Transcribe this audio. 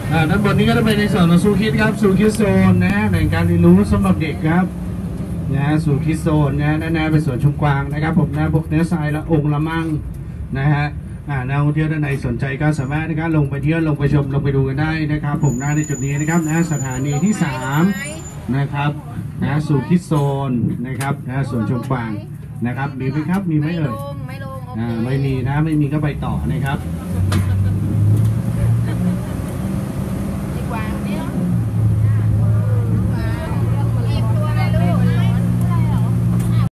ด้านบนนี้ก็จะเป็นในส่วนของซูคิดครับซูคิดโซนนะแหล่งการเรียนรู้สำหรับเด็กครับนะซูคิดโซนนะแน่ๆเป็นสวนชมกวางนะครับผมนะพวกเนื้อทรายละองค์ละมั่งนะฮะนักท่องเที่ยวท่านใดสนใจก็สามารถนะครับลงไปเที่ยวลงไปชมลงไปดูกันได้นะครับผมนะในจุดนี้นะครับนะสถานีที่3นะครับนะซูคิดโซนนะครับนะสวนชมกวางนะครับมีไหมครับมีไหมเอ่ยไม่ลงไม่มีนะไม่มีก็ไปต่อนะครับ